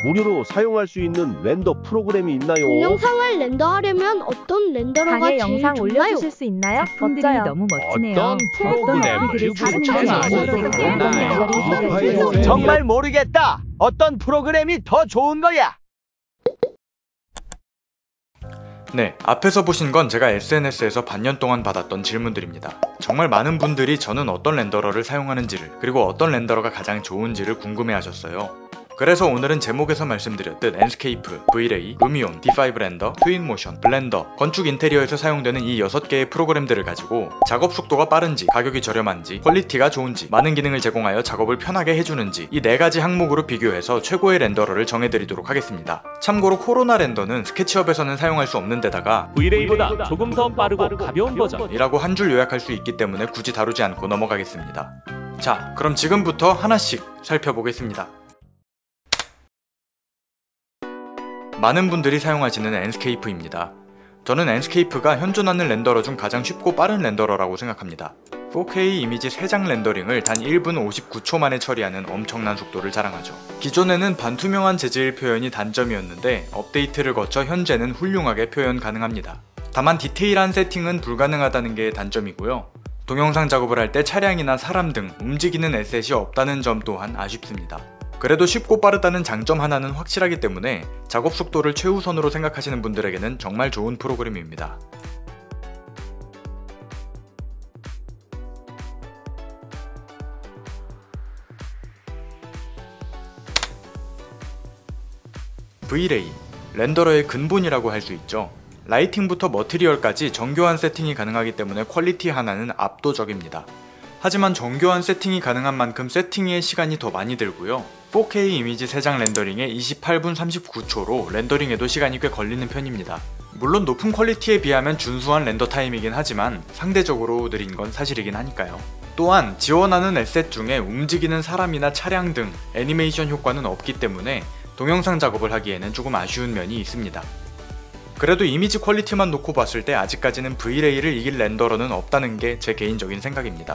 무료로 사용할 수 있는 렌더 프로그램이 있나요? 동영상을 렌더하려면 어떤 렌더러가 방에 제일 영상 좋나요? 올려주실 수 있나요? 작품들이 멋져요. 너무 멋지네요. 어떤 프로그램을 추천하시나요? 정말 모르겠다. 어떤 프로그램이 더 좋은 거야? 네, 앞에서 보신 건 제가 SNS에서 반년 동안 받았던 질문들입니다. 정말 많은 분들이 저는 어떤 렌더러를 사용하는지를, 그리고 어떤 렌더러가 가장 좋은지를 궁금해 하셨어요. 그래서 오늘은 제목에서 말씀드렸듯 enscape, V-ray, 루미온, D5 렌더, 트윈모션, 블렌더, 건축 인테리어에서 사용되는 이 6개의 프로그램들을 가지고 작업 속도가 빠른지, 가격이 저렴한지, 퀄리티가 좋은지, 많은 기능을 제공하여 작업을 편하게 해주는지 이 4가지 항목으로 비교해서 최고의 렌더러를 정해드리도록 하겠습니다. 참고로 코로나 렌더는 스케치업에서는 사용할 수 없는 데다가 V-ray보다 조금 더 빠르고 가벼운 버전 이라고 한 줄 요약할 수 있기 때문에 굳이 다루지 않고 넘어가겠습니다. 자, 그럼 지금부터 하나씩 살펴보겠습니다. 많은 분들이 사용하시는 enscape입니다. 저는 enscape가 현존하는 렌더러 중 가장 쉽고 빠른 렌더러라고 생각합니다. 4K 이미지 3장 렌더링을 단 1분 59초 만에 처리하는 엄청난 속도를 자랑하죠. 기존에는 반투명한 재질 표현이 단점이었는데 업데이트를 거쳐 현재는 훌륭하게 표현 가능합니다. 다만 디테일한 세팅은 불가능하다는 게 단점이고요. 동영상 작업을 할 때 차량이나 사람 등 움직이는 에셋이 없다는 점 또한 아쉽습니다. 그래도 쉽고 빠르다는 장점 하나는 확실하기 때문에 작업 속도를 최우선으로 생각하시는 분들에게는 정말 좋은 프로그램입니다. V-ray, 렌더러의 근본이라고 할 수 있죠. 라이팅부터 머티리얼까지 정교한 세팅이 가능하기 때문에 퀄리티 하나는 압도적입니다. 하지만 정교한 세팅이 가능한 만큼 세팅의 시간이 더 많이 들고요. 4K 이미지 3장 렌더링에 28분 39초로 렌더링에도 시간이 꽤 걸리는 편입니다. 물론 높은 퀄리티에 비하면 준수한 렌더 타임이긴 하지만 상대적으로 느린 건 사실이긴 하니까요. 또한 지원하는 에셋 중에 움직이는 사람이나 차량 등 애니메이션 효과는 없기 때문에 동영상 작업을 하기에는 조금 아쉬운 면이 있습니다. 그래도 이미지 퀄리티만 놓고 봤을 때 아직까지는 V-ray를 이길 렌더러는 없다는 게 제 개인적인 생각입니다.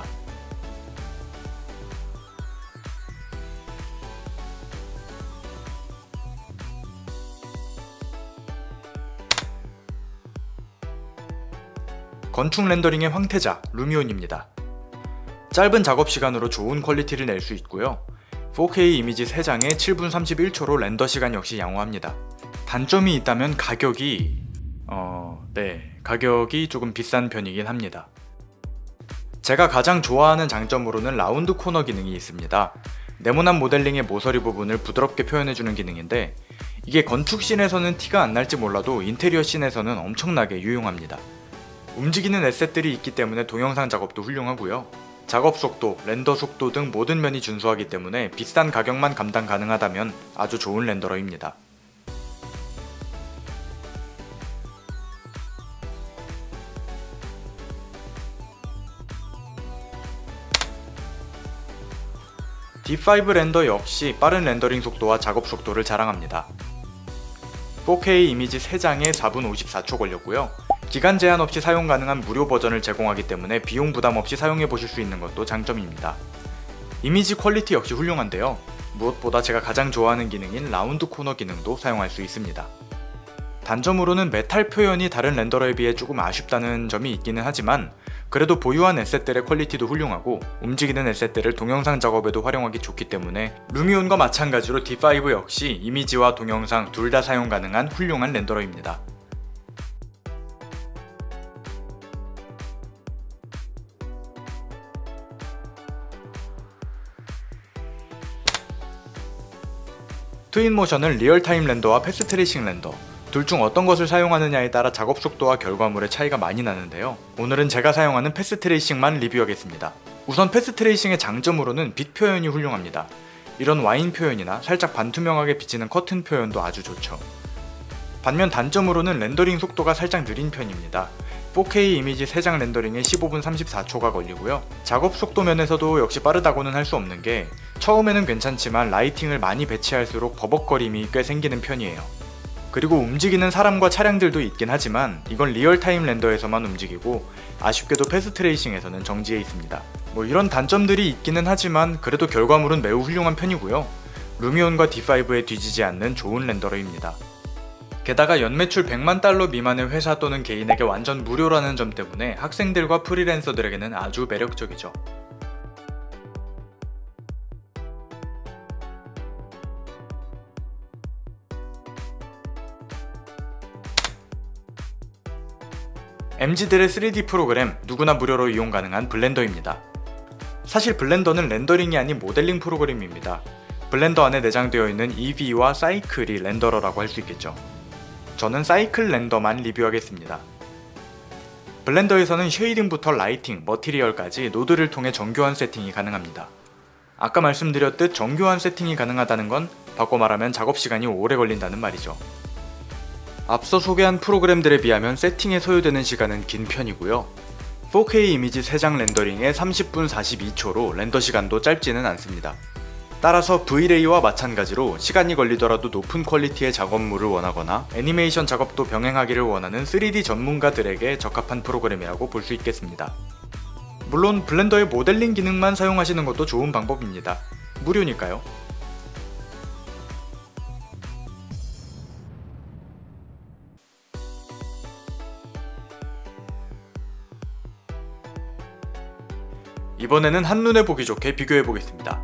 건축 렌더링의 황태자, 루미온입니다. 짧은 작업 시간으로 좋은 퀄리티를 낼 수 있고요. 4K 이미지 3장에 7분 31초로 렌더 시간 역시 양호합니다. 단점이 있다면 가격이 가격이 조금 비싼 편이긴 합니다. 제가 가장 좋아하는 장점으로는 라운드 코너 기능이 있습니다. 네모난 모델링의 모서리 부분을 부드럽게 표현해주는 기능인데 이게 건축 씬에서는 티가 안 날지 몰라도 인테리어 씬에서는 엄청나게 유용합니다. 움직이는 에셋들이 있기 때문에 동영상 작업도 훌륭하고요. 작업 속도, 렌더 속도 등 모든 면이 준수하기 때문에 비싼 가격만 감당 가능하다면 아주 좋은 렌더러입니다. D5 렌더 역시 빠른 렌더링 속도와 작업 속도를 자랑합니다. 4K 이미지 3장에 4분 54초 걸렸고요. 기간 제한 없이 사용 가능한 무료 버전을 제공하기 때문에 비용 부담 없이 사용해 보실 수 있는 것도 장점입니다. 이미지 퀄리티 역시 훌륭한데요. 무엇보다 제가 가장 좋아하는 기능인 라운드 코너 기능도 사용할 수 있습니다. 단점으로는 메탈 표현이 다른 렌더러에 비해 조금 아쉽다는 점이 있기는 하지만 그래도 보유한 에셋들의 퀄리티도 훌륭하고 움직이는 에셋들을 동영상 작업에도 활용하기 좋기 때문에 루미온과 마찬가지로 D5 역시 이미지와 동영상 둘 다 사용 가능한 훌륭한 렌더러입니다. 트윈모션은 리얼타임 렌더와 패스트트레이싱 렌더 둘 중 어떤 것을 사용하느냐에 따라 작업 속도와 결과물의 차이가 많이 나는데요. 오늘은 제가 사용하는 패스트트레이싱만 리뷰하겠습니다. 우선 패스트트레이싱의 장점으로는 빛 표현이 훌륭합니다. 이런 와인 표현이나 살짝 반투명하게 비치는 커튼 표현도 아주 좋죠. 반면 단점으로는 렌더링 속도가 살짝 느린 편입니다. 4K 이미지 3장 렌더링에 15분 34초가 걸리고요. 작업 속도 면에서도 역시 빠르다고는 할 수 없는 게 처음에는 괜찮지만 라이팅을 많이 배치할수록 버벅거림이 꽤 생기는 편이에요. 그리고 움직이는 사람과 차량들도 있긴 하지만 이건 리얼타임 렌더에서만 움직이고 아쉽게도 패스트트레이싱에서는 정지해 있습니다. 이런 단점들이 있기는 하지만 그래도 결과물은 매우 훌륭한 편이고요. 루미온과 D5에 뒤지지 않는 좋은 렌더러입니다. 게다가 연매출 100만 달러 미만의 회사 또는 개인에게 완전 무료라는 점 때문에 학생들과 프리랜서들에게는 아주 매력적이죠. MZ들의 3D 프로그램 누구나 무료로 이용 가능한 블렌더입니다. 사실 블렌더는 렌더링이 아닌 모델링 프로그램입니다. 블렌더 안에 내장되어 있는 EV와 사이클이 렌더러라고 할 수 있겠죠. 저는 사이클 렌더만 리뷰하겠습니다. 블렌더에서는 쉐이딩부터 라이팅, 머티리얼까지 노드를 통해 정교한 세팅이 가능합니다. 아까 말씀드렸듯 정교한 세팅이 가능하다는 건 바꿔 말하면 작업 시간이 오래 걸린다는 말이죠. 앞서 소개한 프로그램들에 비하면 세팅에 소요되는 시간은 긴 편이고요. 4K 이미지 3장 렌더링에 30분 42초로 렌더 시간도 짧지는 않습니다. 따라서 V-Ray와 마찬가지로 시간이 걸리더라도 높은 퀄리티의 작업물을 원하거나 애니메이션 작업도 병행하기를 원하는 3D 전문가들에게 적합한 프로그램이라고 볼 수 있겠습니다. 물론 블렌더의 모델링 기능만 사용하시는 것도 좋은 방법입니다. 무료니까요. 이번에는 한눈에 보기 좋게 비교해보겠습니다.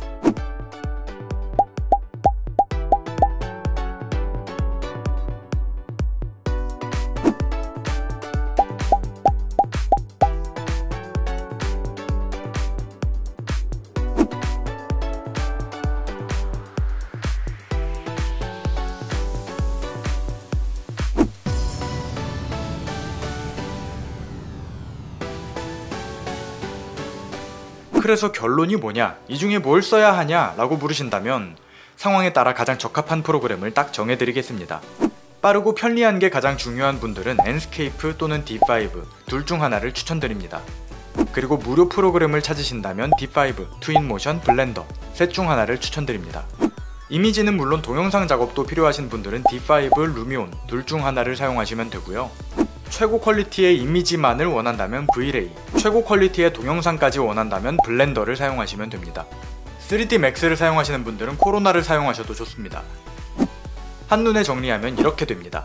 그래서 결론이 뭐냐, 이 중에 뭘 써야 하냐 라고 물으신다면 상황에 따라 가장 적합한 프로그램을 딱 정해드리겠습니다. 빠르고 편리한 게 가장 중요한 분들은 enscape 또는 D5 둘 중 하나를 추천드립니다. 그리고 무료 프로그램을 찾으신다면 D5, 트윈모션, 블렌더 셋 중 하나를 추천드립니다. 이미지는 물론 동영상 작업도 필요하신 분들은 D5, 루미온 둘 중 하나를 사용하시면 되고요. 최고 퀄리티의 이미지만을 원한다면 V-Ray, 최고 퀄리티의 동영상까지 원한다면 블렌더를 사용하시면 됩니다. 3D Max를 사용하시는 분들은 코로나를 사용하셔도 좋습니다. 한눈에 정리하면 이렇게 됩니다.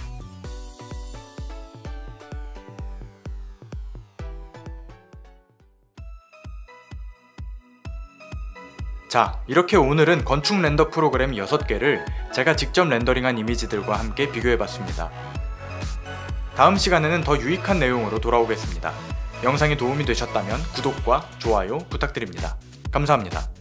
자, 이렇게 오늘은 건축 렌더 프로그램 6개를 제가 직접 렌더링한 이미지들과 함께 비교해봤습니다. 다음 시간에는 더 유익한 내용으로 돌아오겠습니다. 영상이 도움이 되셨다면 구독과 좋아요 부탁드립니다. 감사합니다.